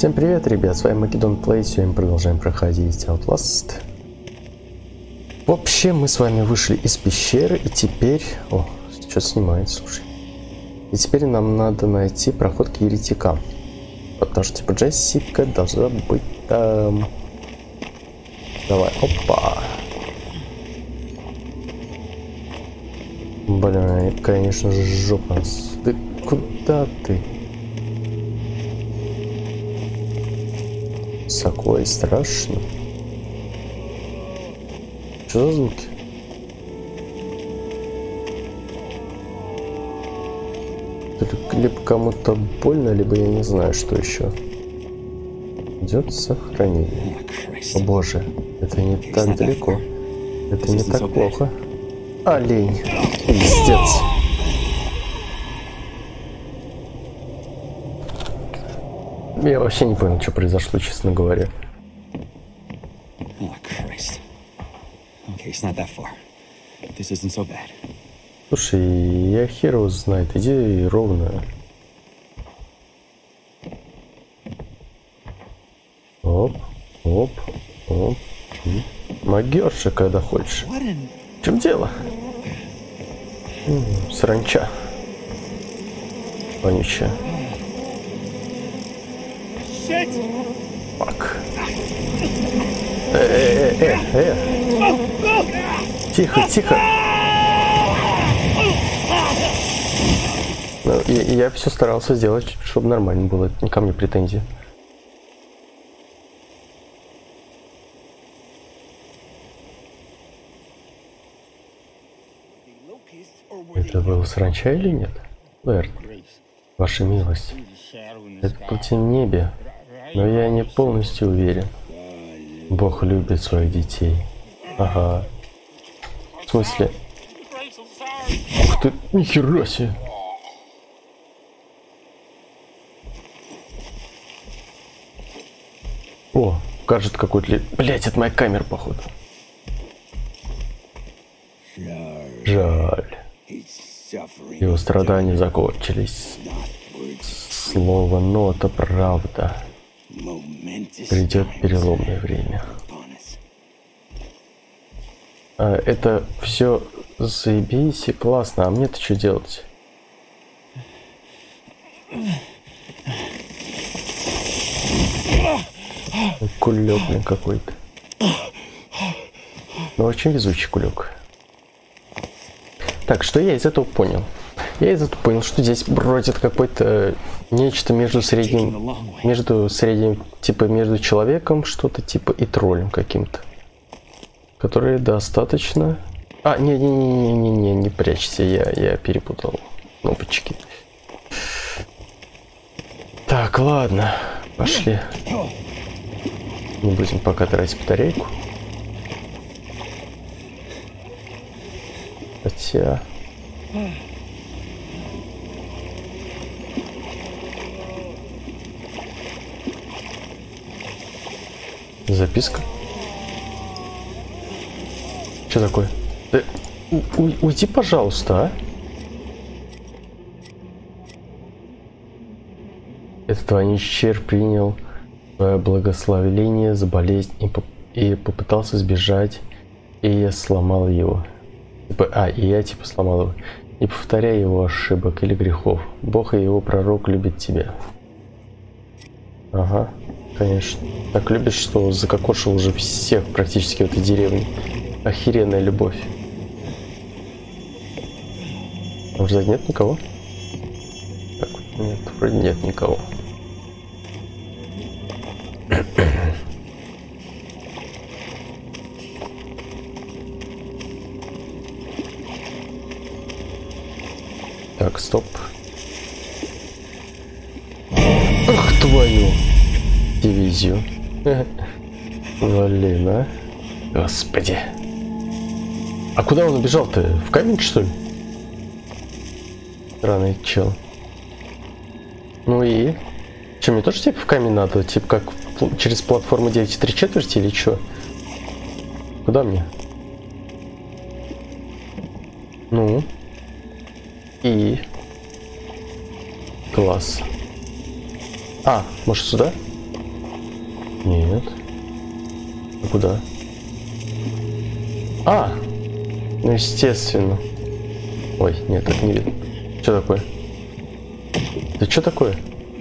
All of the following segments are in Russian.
Всем привет, ребят, с вами Македон Плей, сегодня мы продолжаем проходить Outlast. В общем, мы с вами вышли из пещеры, и теперь... О, что-то снимает, слушай. И теперь нам надо найти проход к еретикам. Потому что, типа, Джессика должна быть там. Давай, опа. Блин, конечно же, жопа. Ты куда ты? Высоко и страшно. Что за звуки? Либо кому-то больно, либо я не знаю, что еще. Идет сохранение. О боже, это не так далеко. Это не так плохо. Олень. Пиздец. Я вообще не понял, что произошло, честно говоря. Слушай, я хер его знает, иди ровно. Оп, оп, оп. Могёшься, когда хочешь. В чем дело? Саранча. Вонючая. Фак. Тихо, тихо. Ну, я все старался сделать, чтобы нормально было. Не ко мне претензии. Это был саранча или нет? Лэрд, ваша милость. Это птица в небе, но я не полностью уверен. Бог любит своих детей. Ага. В смысле? Ух ты, нихера себе. О, кажется какой-то... Блять, это моя камера, походу. Жаль. Его страдания закончились. Слово «но» — это правда. Придет переломное время. Это все заебись и классно, а мне-то что делать? Кулек, блин, какой-то. Ну, очень везучий кулек. Так, что я из этого понял? Я из этого понял, что здесь бродит какое-то нечто между средним, типа между человеком, что-то типа и троллем каким-то. Которые достаточно... А, не прячься, я перепутал кнопочки. Так, ладно, пошли. Не будем пока тратить батарейку. Хотя... Записка. Что такое? Уйди, пожалуйста, а? Этот ваничер принял свое благословение за болезнь и попытался сбежать, и я сломал его. И я сломал его. Не повторяй его ошибок или грехов. Бог и его пророк любят тебя. Ага, конечно. Так любит, что закокошил уже всех практически в этой деревне. Охеренная любовь. А сзади нет никого? Так, нет, вроде нет никого. Так, стоп. Ах, твою дивизию. Блин, а? Господи. А куда он убежал-то? В камень, что ли? Странный чел. Ну и? Че, мне тоже типа в камень надо? Типа как через платформу 9,3 или что? Куда мне? Ну? И... Класс. А, может сюда? Нет. А куда? А! Ну, естественно. Ой, нет, так не видно. Что такое? Да что такое?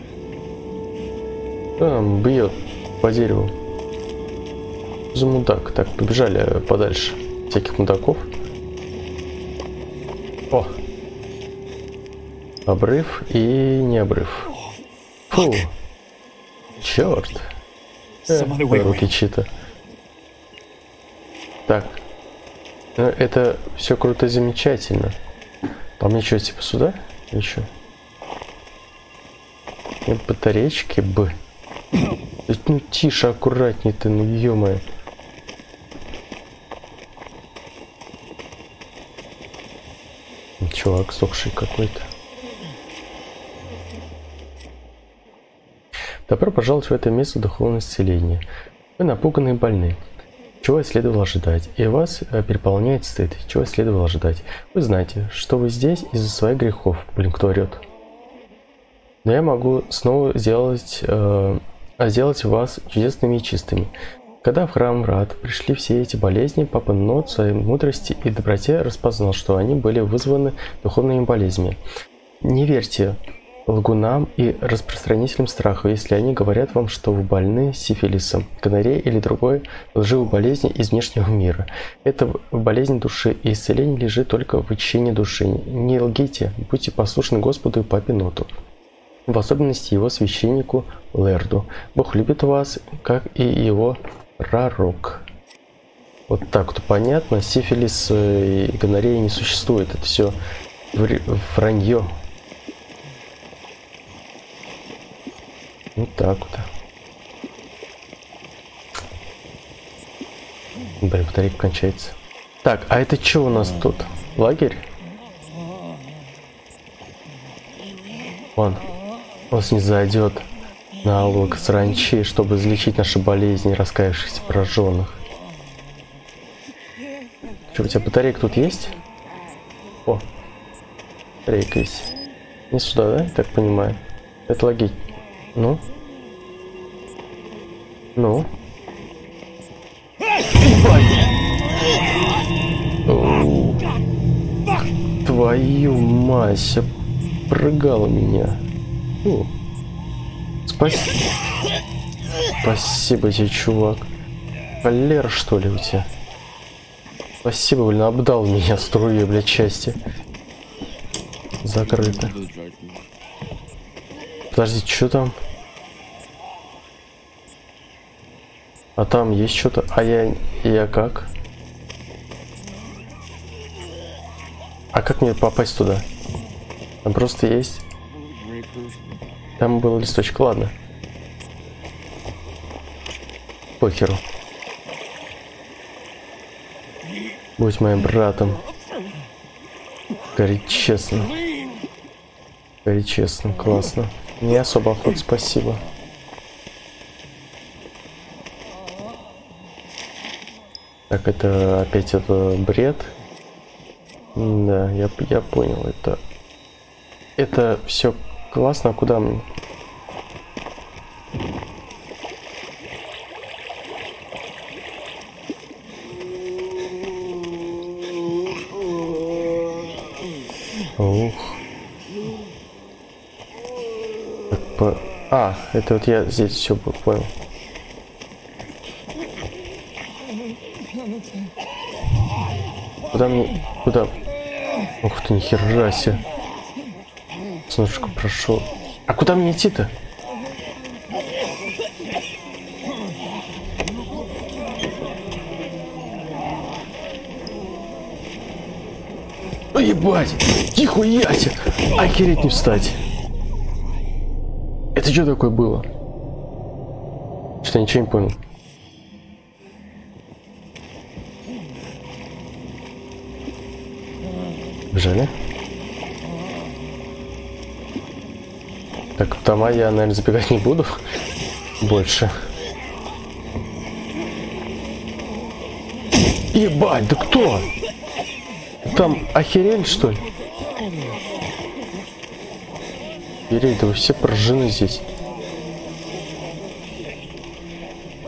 Кто там бьет по дереву? За мудак. Так, побежали подальше. Всяких мудаков. О! Обрыв и не обрыв. Фу! Черт! Руки чьи-то. Так. Ну, это все круто и замечательно. А мне что, типа сюда? Или что? Батарейки бы. Ну тише, аккуратнее ты, ну ё-моё. Чувак сохший какой-то. Добро пожаловать в это место духовного исцеления. Вы напуганы и больны. Чего и следовало ожидать, и вас переполняет стыд. Чего и следовало ожидать. Вы знаете, что вы здесь из-за своих грехов. Блин, кто орет? Но я могу снова сделать вас чудесными и чистыми. Когда в храм Рад пришли все эти болезни, Папа Нот в своей мудрости и доброте распознал, что они были вызваны духовными болезнями. Не верьте лгунам и распространителям страха, если они говорят вам, что вы больны сифилисом, гонореей или другой лживой болезнью из внешнего мира. Это болезнь души, и исцеление лежит только в очищении души. Не лгите, будьте послушны Господу и Папе Ноту, в особенности его священнику Лерду. Бог любит вас, как и его пророк. Вот так вот понятно. Сифилис и гонорея не существует. Это все вранье. Вот так вот. Блин, батарейка кончается. Так, а это что у нас тут? Лагерь? Он не зайдет на облако саранчи, чтобы излечить наши болезни раскаявшихся пораженных. Что, у тебя батарейка тут есть? О, батарейка есть. Не сюда, да? Я так понимаю. Это логично. Ну? Ну? Твою мать, прыгала меня. Спасибо тебе, чувак. Холера, что ли, у тебя? Спасибо, блин, обдал меня струей, блядь, части. Закрыто. Подожди, что там? А там есть что-то? А я как? А как мне попасть туда? Там просто есть. Там был листочек, ладно. Похеру. Будь моим братом. Говорить честно. Говорить честно, классно. Не особо охот, спасибо. Так, это опять это бред. Да, я понял, это все классно, а куда мне? Ух. А, это вот я здесь все понял. Куда мне? Куда? Ух ты, нихера себе. Немножко прошел. А куда мне идти-то? Ой, ебать! Нихуя себе! Охереть не встать! Это что такое было? Что-то ничего не понял. Бежали? Так, в дома я, наверное, забегать не буду. Больше. Ебать, да кто? Там охерели, что ли? Охереть, да вы все поражены здесь.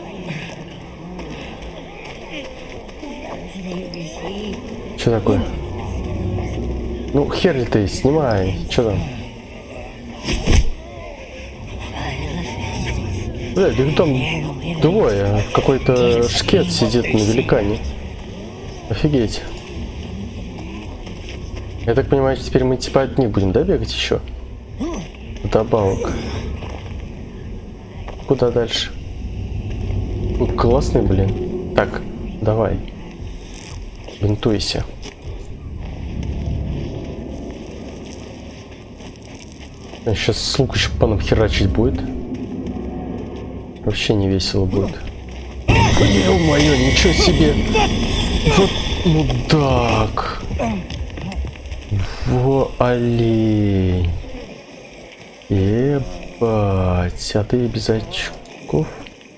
Что такое? Ну, хер ли ты, снимай. Что там? Блядь, их там двое. Какой-то шкет сидит на великане. Офигеть. Я так понимаю, теперь мы типа от них будем, да, бегать еще? Добавок. Куда дальше? Ну, классный, блин. Так, давай. Бинтуйся. Сейчас с лука еще по нам херачить будет. Вообще не весело будет. Ё-моё, ничего себе! Вот мудак! Во олень! Ебать! А ты без очков?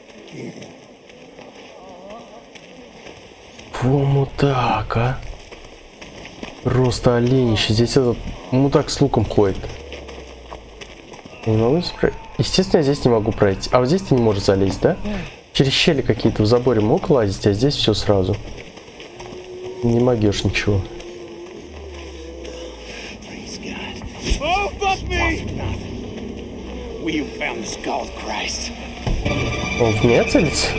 Во мудак, а! Просто оленище. Здесь этот мудак с луком ходит. Не могу здесь пройти. Естественно, я здесь не могу пройти. А вот здесь ты не можешь залезть, да? Через щели какие-то в заборе мог лазить, а здесь все сразу. Не могешь ничего. Он в меня целится?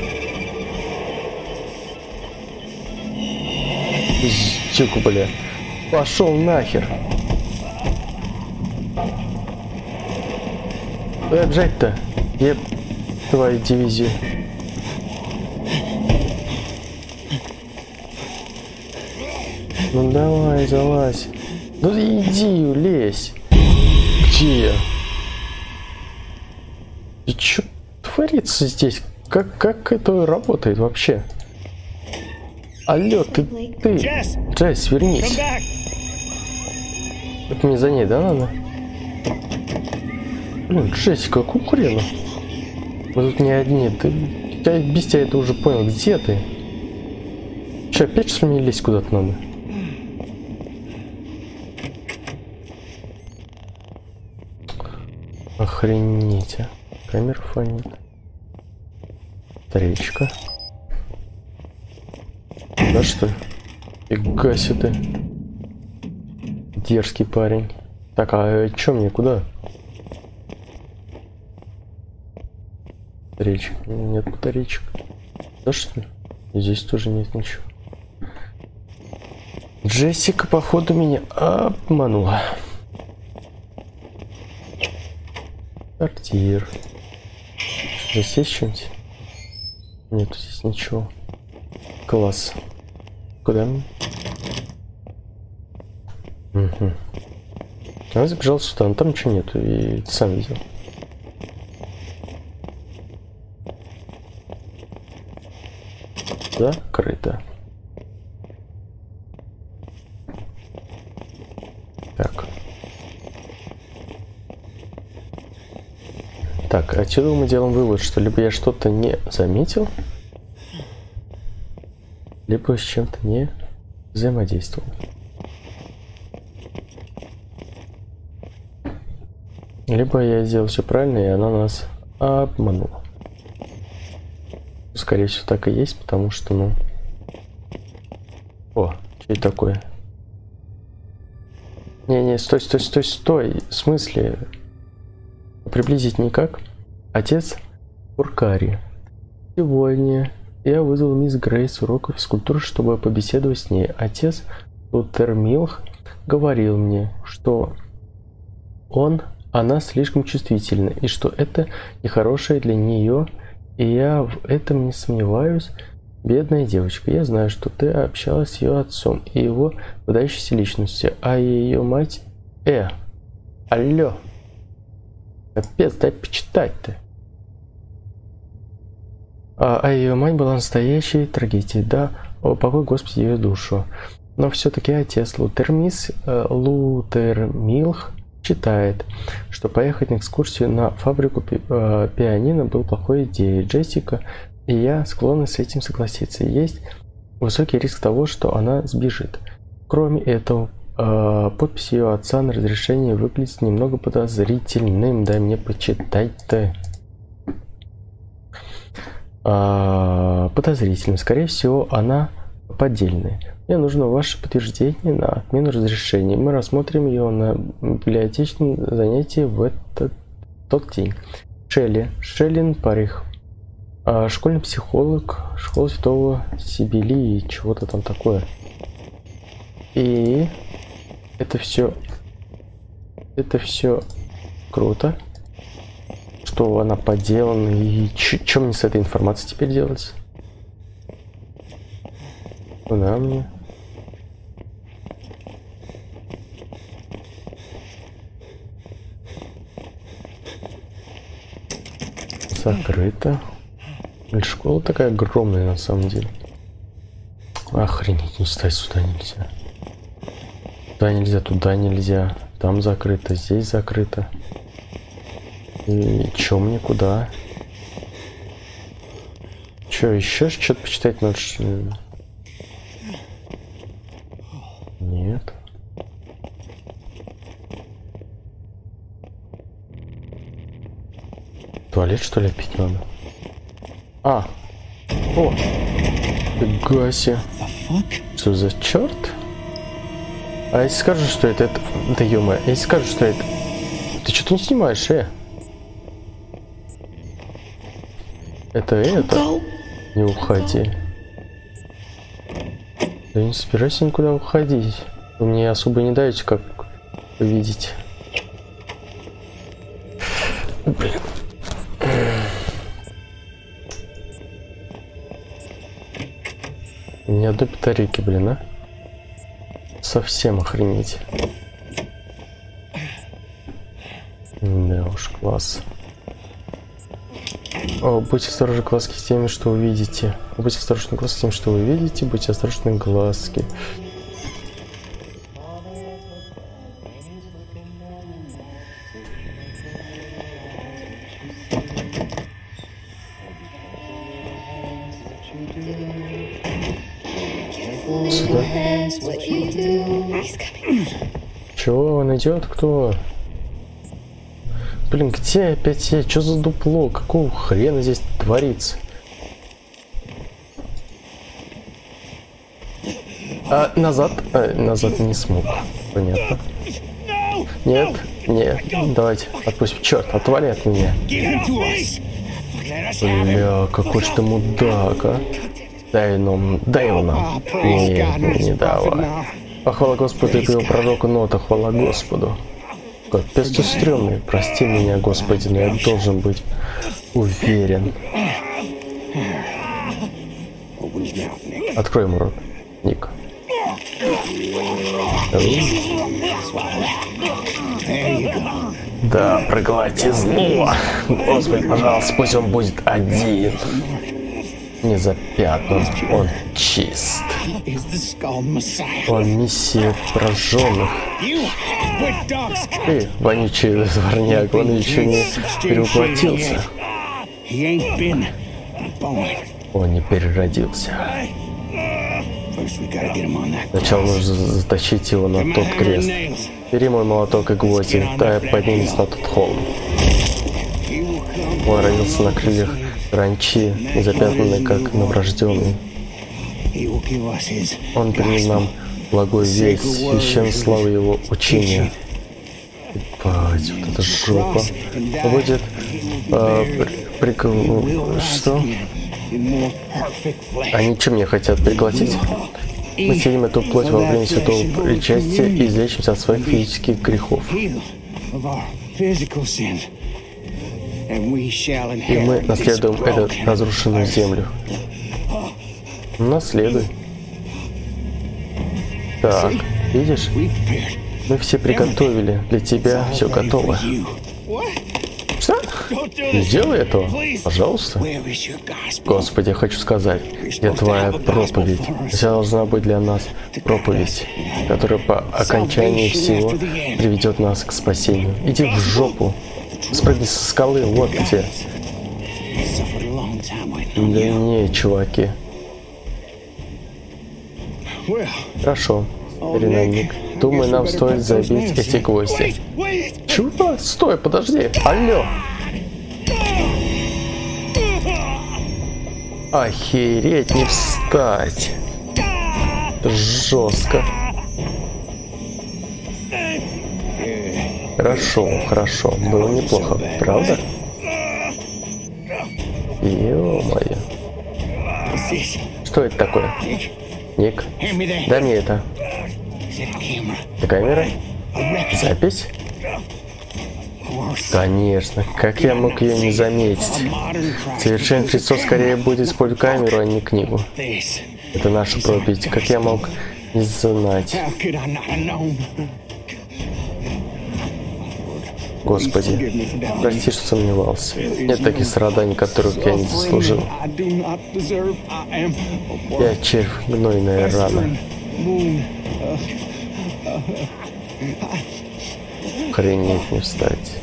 Пиздюк, бля. Пошел нахер. Куда бежать-то? Еб твою дивизию. Ну давай, залазь. Ну иди, лезь. Где я? И чё творится здесь? Как это работает вообще? Алло, ты. Джесс, вернись. Это мне за ней, да, надо? Блин, Джессика, какого хрена? Мы тут не одни. Я без тебя это уже понял. Где ты? Че, опять что ли мне лезть куда-то надо? Охренеть, а. Камера фонит. Речка. Да что? Фига себе ты. Дерзкий парень. Так, а чё мне, куда? Речек. Нет батарейчик. Да что ли? Здесь тоже нет ничего. Джессика, походу, меня обманула. Сортир. Здесь есть что-нибудь? Нет, здесь ничего. Класс. Куда мне? Угу. Я забежал сюда, но там ничего нету, и ты сам видел. Закрыто. Так. Так, отсюда мы делаем вывод, что либо я что-то не заметил, либо с чем-то не взаимодействовал. Либо я сделал все правильно, и она нас обманула. Скорее всего, так и есть, потому что, ну... О, что это такое? Не-не, стой, стой, стой, стой. В смысле? Приблизить никак? Отец Уркари. Сегодня я вызвал мисс Грейс с урока физкультуры, чтобы побеседовать с ней. Отец Лутермилх говорил мне, что она слишком чувствительна, и что это нехорошее для нее, и я в этом не сомневаюсь. Бедная девочка, я знаю, что ты общалась с ее отцом и его выдающейся личностью, а ее мать... Алло! Капец, дай почитать-то. А ее мать была настоящей трагедией, да, о, покой Господи ее душу. Но все-таки отец Лутермилх считает, что поехать на экскурсию на фабрику пианино был плохой идеей. Джессика и я склонны с этим согласиться. Есть высокий риск того, что она сбежит. Кроме этого, подпись ее отца на разрешение выглядит немного подозрительным. Дай мне почитать-то. Подозрительным. Скорее всего, она поддельные. Мне нужно ваше подтверждение на отмену разрешения. Мы рассмотрим ее на библиотечном занятии в тот день. Шеллин Парих. Школьный психолог, школа Святого Сибили, чего-то там такое. И это все круто, что она поделана. И что мне с этой информацией теперь делать? Куда мне? Закрыто. Школа такая огромная на самом деле. Охренеть, не стать сюда нельзя. Туда нельзя, туда нельзя. Там закрыто, здесь закрыто. И чё мне куда? Чё, еще что-то почитать надо? Нет. Туалет, что ли, пить надо? О! Фига себе. Что за черт? А если скажешь, что это... Да ё-моё, если скажешь, что это... Ты что-то не снимаешь, Это... Не уходи. Да не собирайся никуда уходить. Вы мне особо не даете, как видеть. Блин. Ни одной батарейки, блин, а? Совсем охренеть. Да уж, класс. О, будьте осторожны, глазки, с теми, что вы видите. Будьте осторожны, глазки, с тем, что вы видите. Будьте осторожны, глазки. Сюда. Чего он идет? Кто? Блин, где опять я? Что за дупло? Какого хрена здесь творится? Назад? Назад не смог. Понятно. Нет, нет. Давайте, отпустим. Черт, отвали от меня. Бля, какой ж ты мудак, а? Дай его нам. Не давай. Хвала Господу и его пророку Нота, хвала Господу. Капец ты стрёмный. Прости меня, Господи, но я должен быть уверен. Открой ему рот, Ник. Да, проглоти зло. Господи, пожалуйста, пусть он будет один. Не запятнан, он чист. Он мессия пораженных. Ты, вонючий дворняк, он еще не перевоплотился. Он не переродился. Сначала нужно затащить его на тот крест. Бери мой молоток и гвозди, дай поднимись на тот холм. Он родился на крыльях ранчи, запятнанный как новорожденный. Он принес нам благой весть, священной славы его учения. Ебать, вот это жопа. Будет что? Они что мне хотят пригласить? Мы съедим эту плоть во время святого причастия и излечимся от своих физических грехов. И мы наследуем эту разрушенную землю. Наследуй. Так, видишь? Мы все приготовили. Для тебя все готово. Что? Не делай этого, пожалуйста. Господи, я хочу сказать, где твоя проповедь? Вся должна быть для нас проповедь, которая по окончании всего приведет нас к спасению. Иди в жопу. Спрыгни со скалы, вот где. Да не, чуваки. Хорошо, перенамник. Думаю, нам стоит забить эти гвозди. Чего? Стой, подожди. Алло. Охереть, не встать. Жестко. Хорошо, хорошо. Было неплохо, правда? Ё-моё. Что это такое? Ник, дай мне это. Это камера? Запись? Конечно. Как я мог ее не заметить? Совершенный Христос скорее будет использовать камеру, а не книгу. Это наша проповедь. Как я мог не знать? Господи, прости, что сомневался. Нет таких страданий, которых я не заслужил. Я червь, гнойная рана. Охренеть, не встать.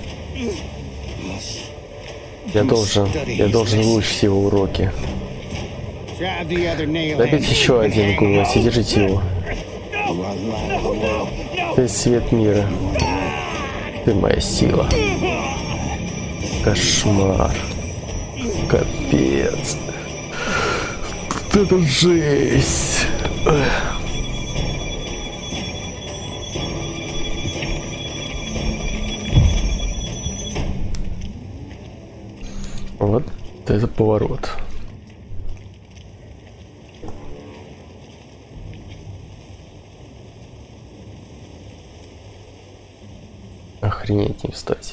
Я должен выучить его уроки. Добить еще один голос и держите его. Ты свет мира. Ты моя сила. Кошмар. Капец. Это жесть. Вот это поворот. Охренеть, не встать.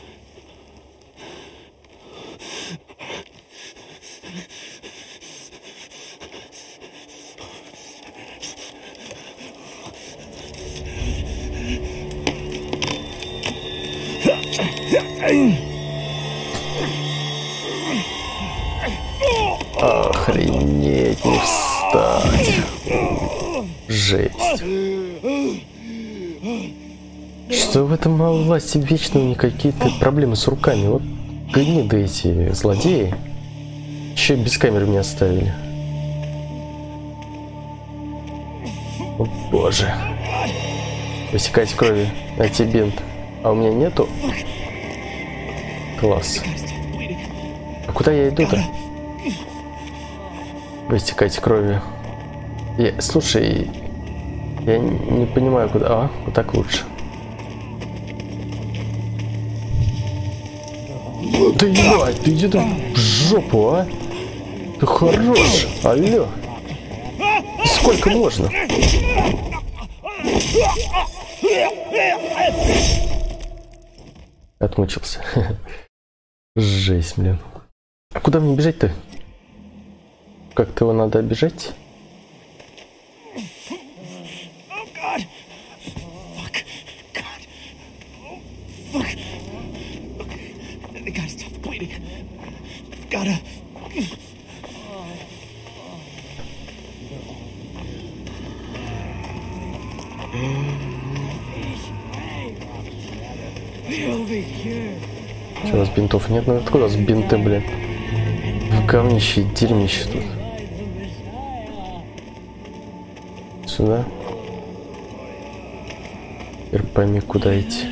Охренеть, не встать. Жесть. Что в этом мало власти, вечно у них какие-то проблемы с руками. Вот гниды эти злодеи. Еще без камеры меня оставили. О боже. Высекать крови. А тебе бинт. А у меня нету? Класс. А куда я иду-то? Выстекать кровью. Слушай, я не понимаю, куда. А, вот так лучше. Да ебать, ты иди там в жопу, а? Ты хорош, алло. Сколько можно? Отмучился. Жесть, блин. А куда мне бежать-то? Как-то его надо обижать? Что, у нас бинтов нет? Ну откуда у нас бинты, блин? В говнище, дерьмище тут. Сюда. Теперь пойми, куда идти.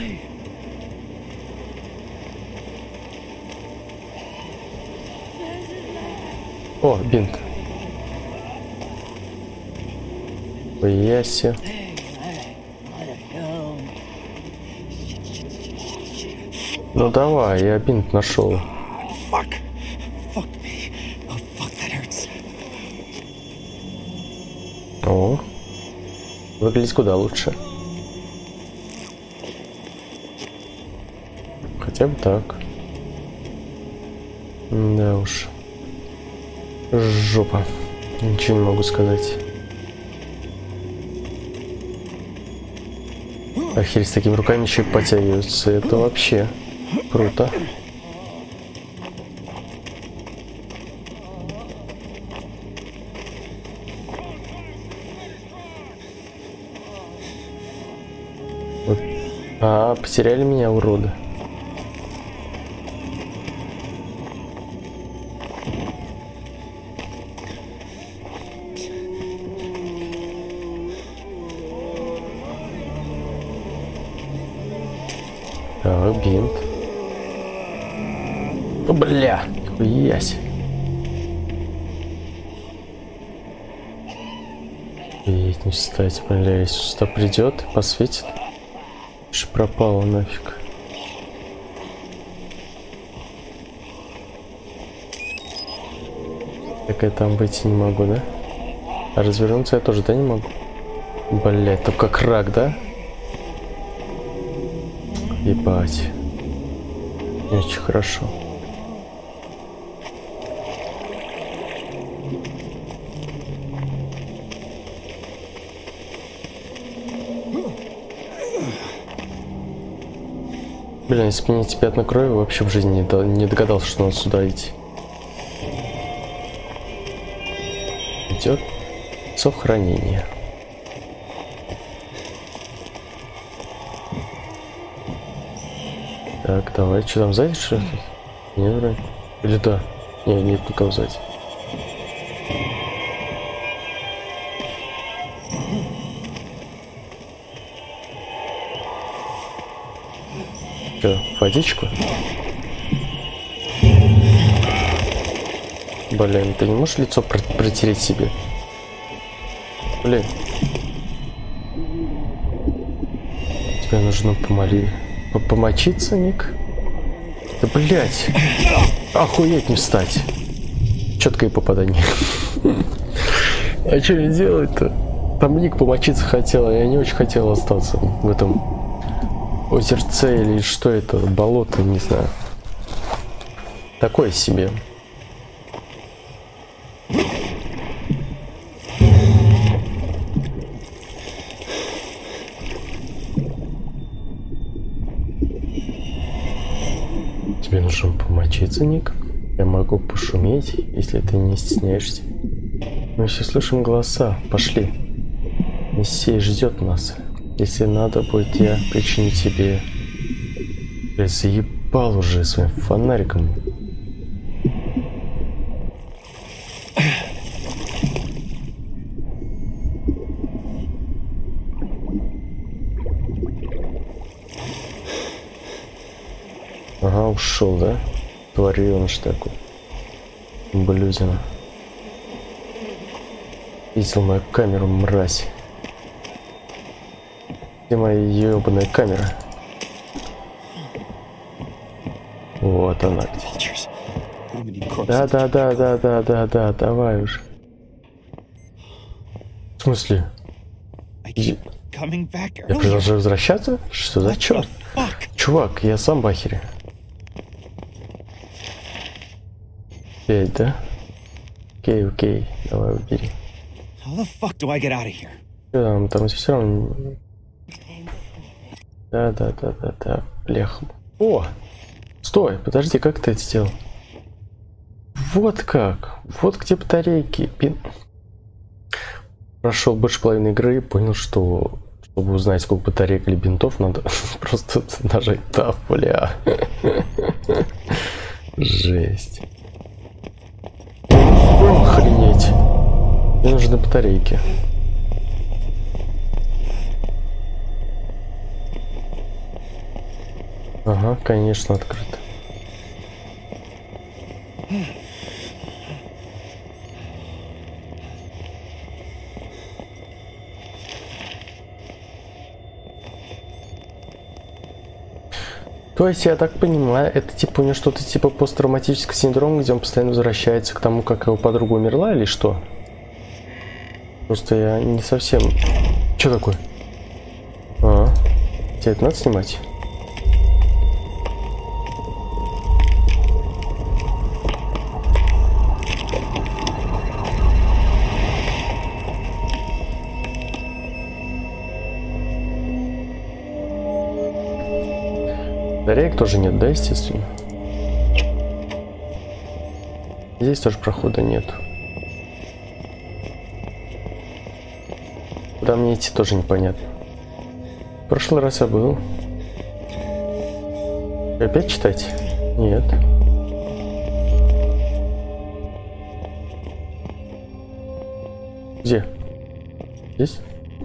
О, бинт. Яси. Ну давай, я бинт нашел. О, выглядит куда лучше. Хотя бы так. Да уж. Жопа. Ничего не могу сказать. Охереть, с такими руками еще и подтягиваются. Это вообще круто. Вот. А, потеряли меня, уроды. Так, бинт. О, бля, хуясь. И не встать, бля, если сюда придет, посветит. Аж пропало нафиг. Так я там выйти не могу, да? А развернуться я тоже, да, не могу? Блять, только как рак, да? Ебать. Не очень хорошо. Блин, если бы не эти пятна крови, вообще в жизни не догадался, что надо сюда идти. Идет сохранение. Так, давай, что там сзади, что-то? Нет, вроде. Или да? Не, нет никого сзади. Что, водичку? Блин, ты не можешь лицо протереть себе? Блин. Тебе нужно помочиться, Ник? Да, блять. Охуеть не встать. Четкое попадание. А что мне делать-то? Там Ник помочиться хотел, а я не очень хотел остаться в этом озерце или что это, болото, не знаю. Такое себе. Тебе нужно помочиться, Ник? Я могу пошуметь, если ты не стесняешься. Мы все слышим голоса. Пошли. Мессия ждет нас. Если надо будет, я причиню тебе... Я заебал уже своим фонариком. Ага, ушел, да? Твареныш такой. Блюзина. Видел мою камеру, мразь. Где моя ебаная камера? Вот она. Да, давай уже. В смысле? Я продолжаю возвращаться? Что за черт? Чувак, я сам в ахере. 5, да? Окей, давай убери. Там все равно... Да, бляха. О! Стой, подожди, как ты это сделал? Вот как. Вот где батарейки. Прошел больше половины игры и понял, что чтобы узнать, сколько батареек или бинтов, надо просто нажать Tab, бля. Жесть. Охренеть. Мне нужны батарейки. Ага, конечно, открыто. То есть, я так понимаю, это типа у него что-то типа посттравматический синдром, где он постоянно возвращается к тому, как его подруга умерла, или что? Просто я не совсем... Что такое? Тебе это надо снимать? Батареек тоже нет, да, естественно? Здесь тоже прохода нет. Куда мне идти, тоже непонятно. В прошлый раз я был. Опять читать? Нет. Где? Здесь?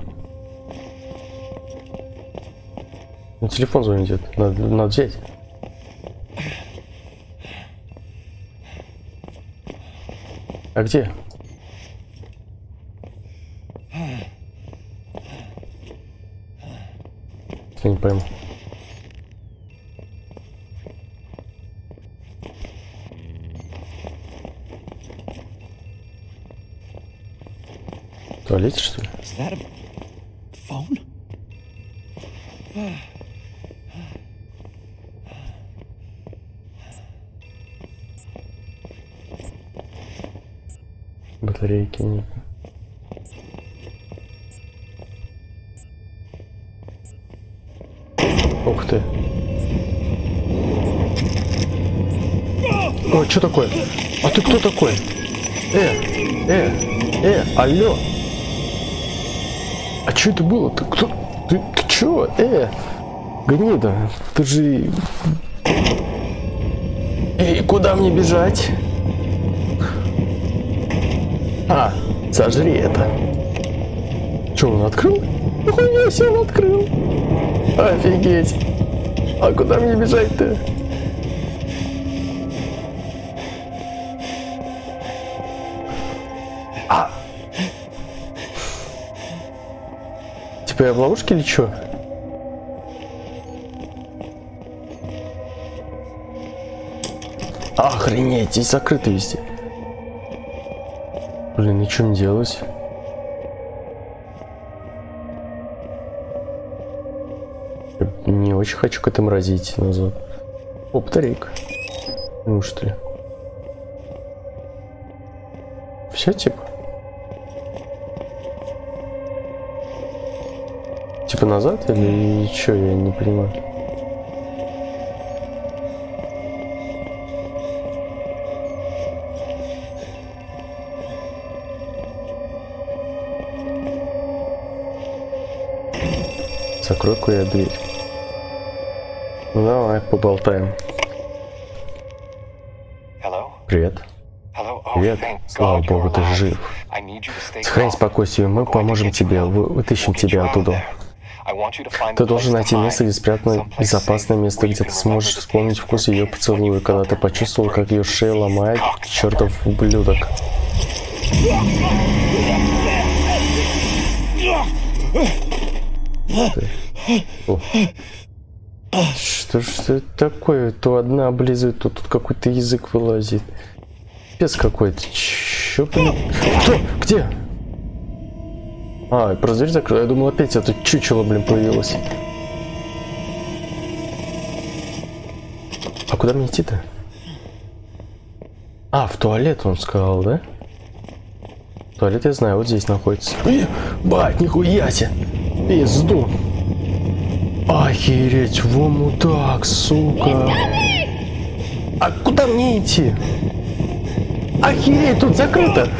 Ну, телефон звонит. Надо взять. А где? Я не пойму. В туалете, что ли? Батарейки нет. Ух ты. О, что такое? А ты кто такой? Алло. А что это было? Ты кто? Ты чё? Гнида, ты же... Эй, куда мне бежать? А, сожри это. Че, он открыл? Нихуя себе он открыл. Офигеть. А куда мне бежать-то? Типа я в ловушке или чё? Охренеть, здесь закрыто везде. Блин, и что мне делать? Я не очень хочу к этому разить назад. О, батарейка. Ну что ли? Все типа? Типа назад или что? Я не понимаю. Закрой-ка я дверь. Ну давай, поболтаем. Привет. Привет. Слава богу, ты жив. Сохрани спокойствие, мы поможем тебе, вытащим тебя оттуда. Ты должен найти место, где спрятано безопасное место, где ты сможешь вспомнить вкус ее поцелуя, когда ты почувствовал, как ее шея ломает чертов ублюдок. О. Что это такое? То одна облизывает, то тут какой-то язык вылазит. Пес какой-то. Чё, блин? Кто? Где? А, просто дверь закрыла. Я думал, опять это чучело, блин, появилось. А куда мне идти-то? А, в туалет он сказал, да? Туалет я знаю, вот здесь находится. Бать, нихуя себе! Пизду! Охереть, во мудак, сука! А куда мне идти? Охереть, тут закрыто!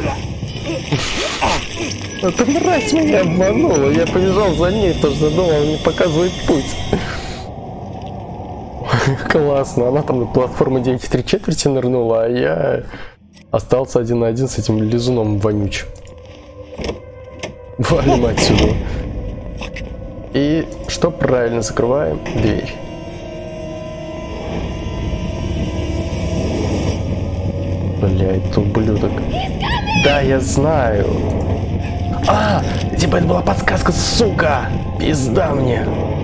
Эта мразь меня обманула, я побежал за ней, потому что думал, он мне показывает путь. Классно, она там на платформу 9,3 нырнула, а я остался один на один с этим лизуном вонючим. Валим отсюда. И что правильно, закрываем дверь. Блять, ублюдок. Да, я знаю. А, типа это была подсказка, сука! Пизда мне.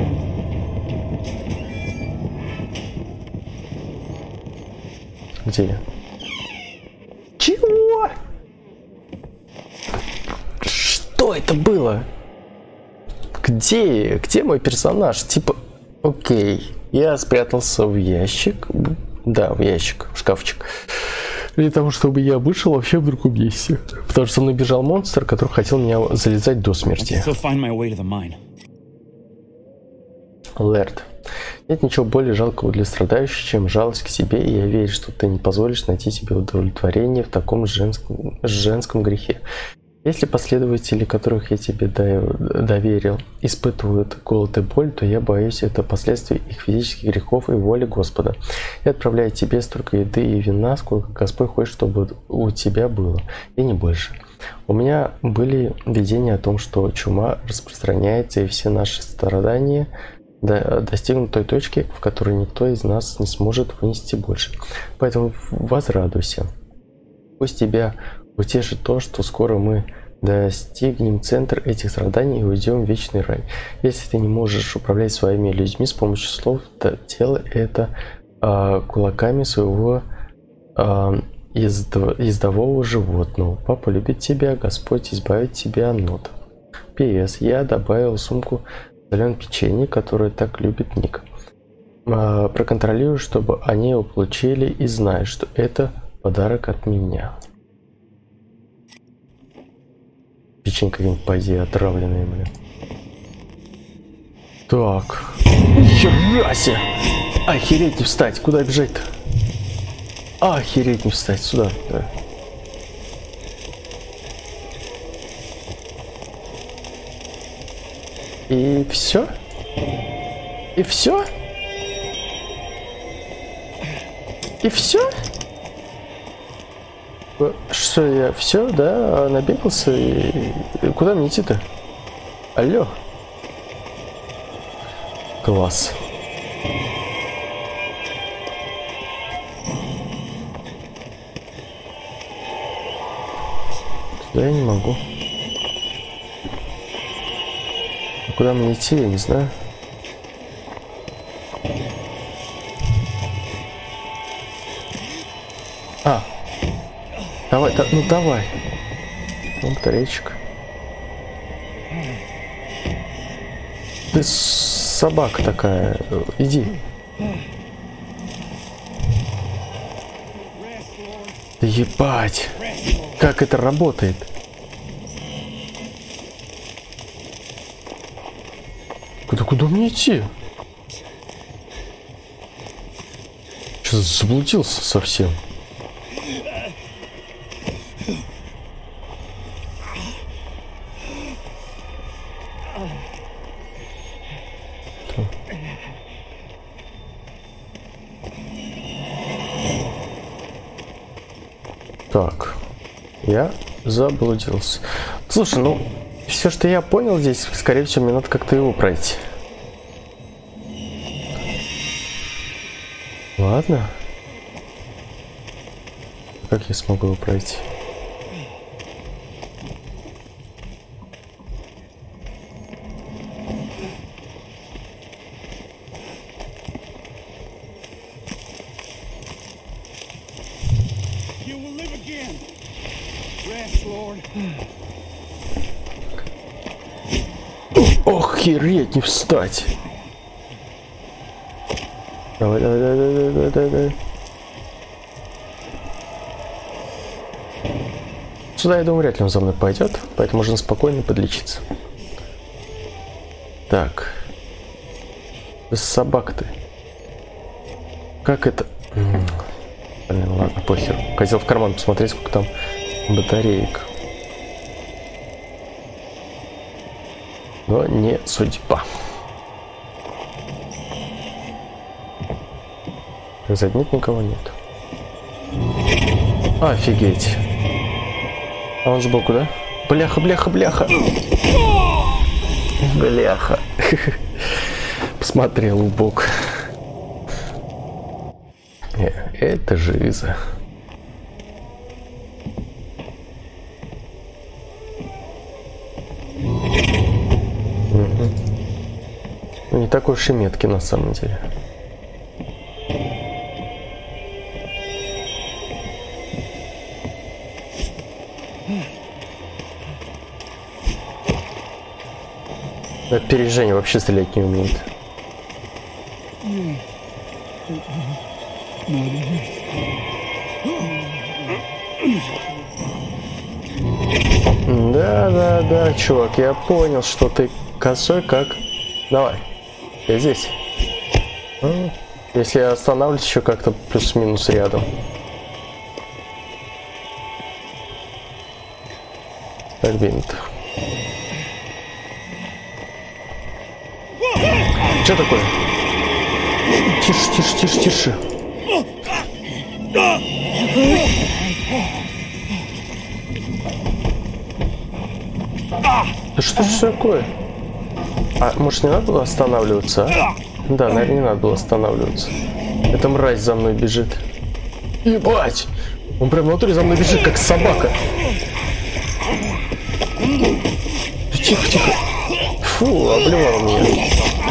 Где я? Чего? Что это было? Где мой персонаж? Типа, окей, я спрятался в ящик. Да, в ящик, в шкафчик. Для того, чтобы я вышел вообще в другом месте. Потому что со мной бежал монстр, который хотел меня залезать до смерти. Лэрд. Нет ничего более жалкого для страдающих, чем жалость к себе, и я верю, что ты не позволишь найти себе удовлетворение в таком женском грехе. Если последователи, которых я тебе доверил, испытывают голод и боль, то я боюсь, это последствия их физических грехов и воли Господа. Я отправляю тебе столько еды и вина, сколько Господь хочет, чтобы у тебя было, и не больше. У меня были видения о том, что чума распространяется, и все наши страдания достигнут той точки, в которой никто из нас не сможет вынести больше. Поэтому возрадуйся. Пусть тебя утешит то, что скоро мы Достигнем центр этих страданий и уйдем в вечный рай. Если ты не можешь управлять своими людьми с помощью слов, то делай это кулаками своего ездового животного. Папа любит тебя, Господь избавит тебя от нот. П.С. Я добавил в сумку соленое печенье, которое так любит Ник. Проконтролирую, чтобы они его получили, и знай, что это подарок от меня. Печенье какие-нибудь пози отравленные, блин. Так. Херася! Охереть не встать! Куда бежать-то? Охереть не встать! Сюда. Да. И все? И все? И все? Что я все, да, набегался и куда мне идти-то? Алло. Класс. Туда я не могу. А куда мне идти, я не знаю. Давай, ну давай. Вон батарейчик. Ты собака такая. Иди. Да ебать. Как это работает? Куда мне идти? Что-то заблудился совсем. Так, я заблудился. Слушай, ну, все, что я понял здесь, скорее всего, мне надо как-то его пройти. Ладно. Как я смогу его пройти? Охереть, не встать. Давай. Сюда, я думаю, вряд ли он за мной пойдет, поэтому можно спокойно подлечиться. Так. Собак ты. Как это? Блин, ладно, похер. Хотел в карман посмотреть, сколько там батареек. Но не судьба. Сзади нет, никого нет. Офигеть. А он сбоку, да? Бляха. Бляха. Посмотрел в бок. Это жиза. Ну, не такой уж и меткий на самом деле. Опережение вообще стрелять не умеет. Да, чувак, я понял, что ты косой как... Давай, я здесь. Если я останавливаюсь еще как-то плюс-минус рядом. Так, бинт. Что такое? Тише. Да что ж такое? А может, не надо было останавливаться, а? Да, наверное, не надо было останавливаться. Эта мразь за мной бежит. Ебать! Он прям внутри за мной бежит, как собака. Тихо, тихо. Фу, обливал меня.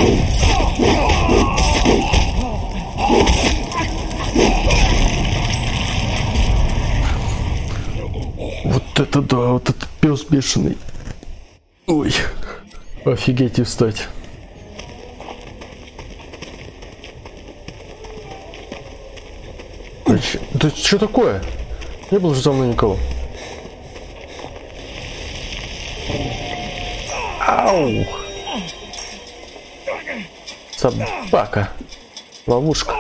Вот это да, вот этот пес бешеный. Ой, офигеть и встать. Да что такое? Не было же за мной никого. Ау! Собака. Ловушка.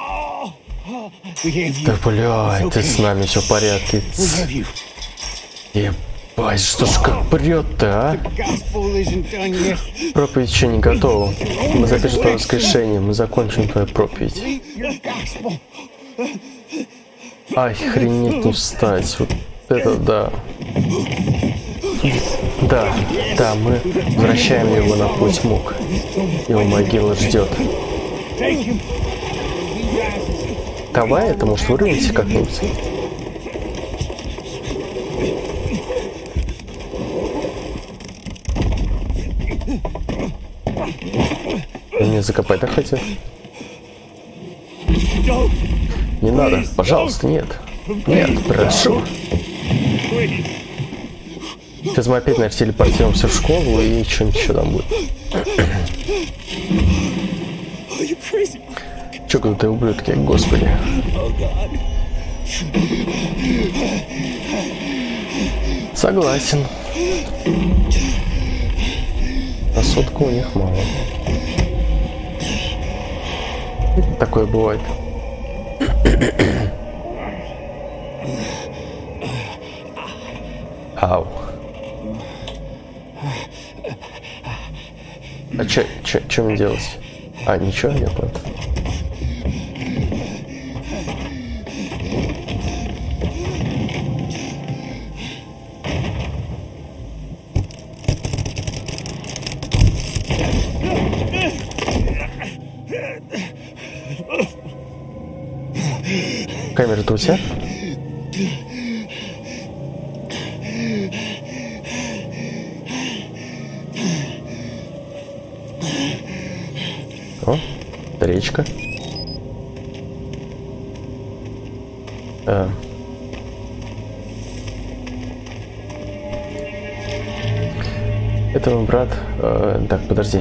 Да блядь, ты с нами все в порядке. Ебать, что ж как прет-то, а? Проповедь еще не готова. Мы запишем твое воскрешение, мы закончим твою проповедь. Охренеть не встать. Вот это да. Да, мы возвращаем его на путь мук. Его могила ждет. Давай, это может вырвемся как-нибудь. Меня закопать так хотел? Не надо, пожалуйста, нет. Нет, прошу. Сейчас мы опять, наверное, телепортируемся в школу и что-нибудь еще там будет. Чокнутые ублюдки, господи. Согласен. А сотку у них мало. Такое бывает. Ау. А что мне делать? А, ничего, я понял. Камера-то у тебя? О, речка. Это мой брат. Так, подожди.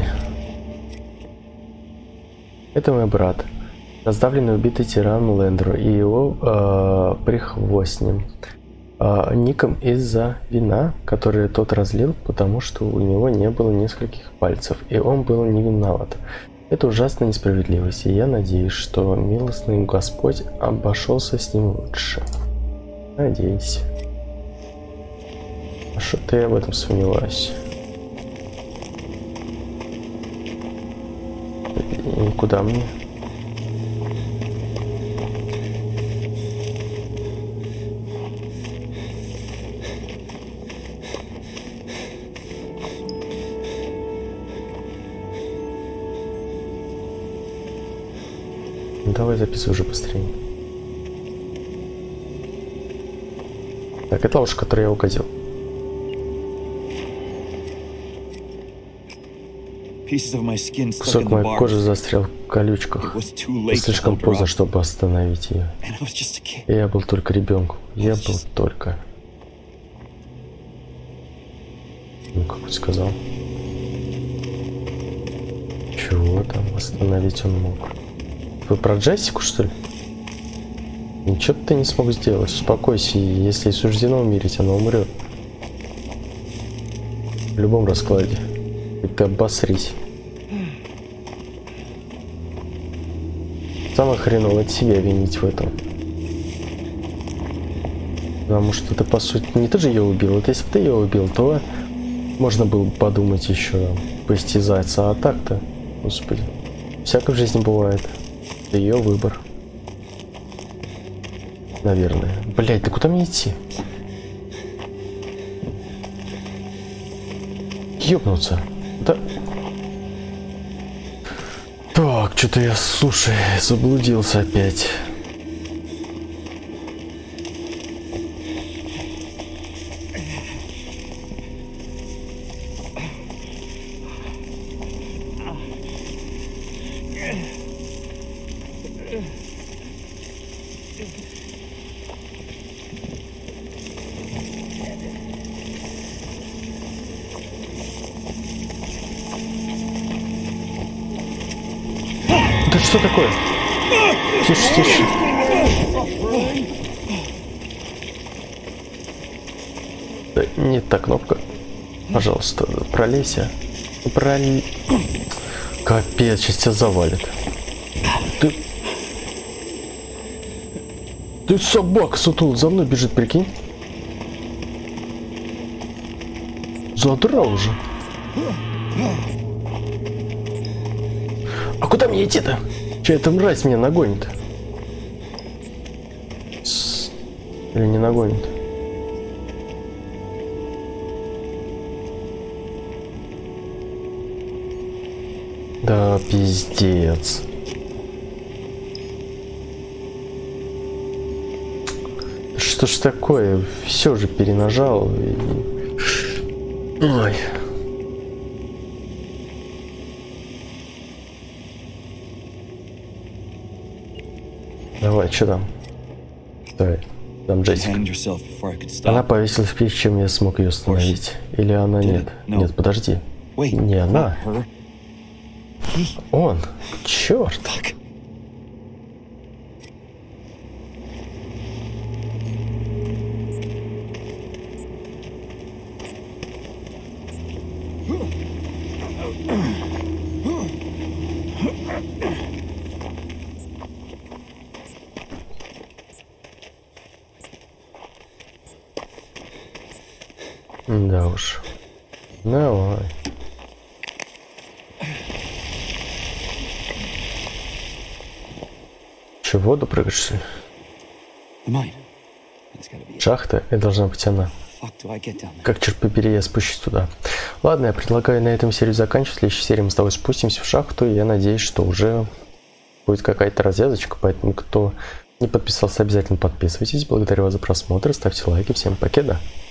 Это мой брат. Раздавленный убитый тиран Лендро и его прихвостнем. Ником из-за вина, которое тот разлил, потому что у него не было нескольких пальцев, и он был не виноват. Это ужасная несправедливость, и я надеюсь, что милостный Господь обошелся с ним лучше. Надеюсь. А что-то я об этом сомневаюсь. И куда мне? Давай записывай уже быстрее. Так, это ловушка, которую я угодил. Кусок моей кожи застрял в колючках. Слишком поздно, чтобы остановить ее. И я был только ребенком. Я был только... Ну, как он сказал. Чего там остановить он мог? Вы про Джессику, что ли? Ничего ты не смог сделать. Успокойся, если суждено умереть, она умрет. В любом раскладе. И ты обосрись. Самое хреновое от себя винить в этом. Потому что это, по сути, не ты же ее убил. Вот если бы ты ее убил, то можно было бы подумать еще, поистязаться. А так-то, господи, всякое в жизни бывает. Это ее выбор. Наверное. Блять, да куда мне идти? Ёбнуться. Да. Так, что-то я, слушай, заблудился опять. Да что такое? Тише, тише. Да, не та кнопка. Пожалуйста, пролейся. Капец, сейчас тебя завалит. Ты собака, сутул, за мной бежит, прикинь. Задрал уже. А куда мне идти-то? Че эта мразь меня нагонит? Или не нагонит? Да, пиздец. Что ж такое? Все же перенажал. Ой. Давай, что там? Давай. Там Джессика. Она повесилась прежде, чем я смог ее остановить. Или она нет? Нет, подожди. Не она. Он. Черт. Да уж. Давай. Че, в воду прыгаешь, что ли? Шахта? Это должна быть она. Как, черт побери, я спущусь туда. Ладно, я предлагаю на этом серию заканчивать. В следующей серии мы с тобой спустимся в шахту. И я надеюсь, что уже будет какая-то развязочка. Поэтому, кто не подписался, обязательно подписывайтесь. Благодарю вас за просмотр. Ставьте лайки. Всем покеда.